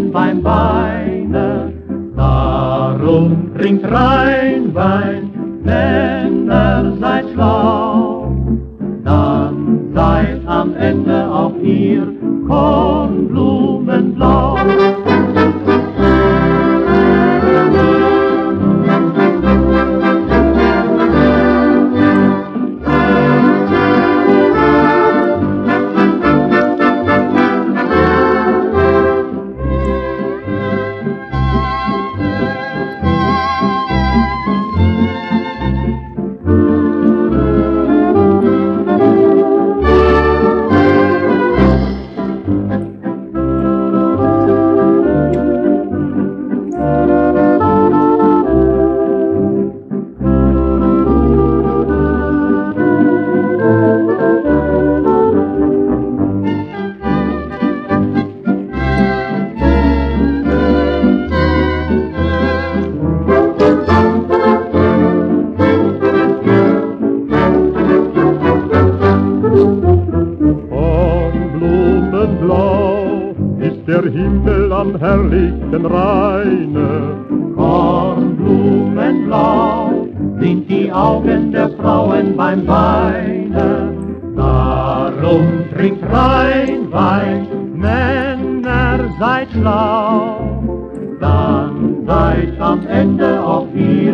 Frauen beim Weine. Darum trinkt rein Wein, Männer seid schlau, dann seid am Ende auch ihr Kornblumenblau. Blau ist der Himmel am herrlichsten Reine. Kornblumenblau sind die Augen der Frauen beim Weine. Darum trinkt rein Wein, Männer seid schlau, dann seid am Ende auch ihr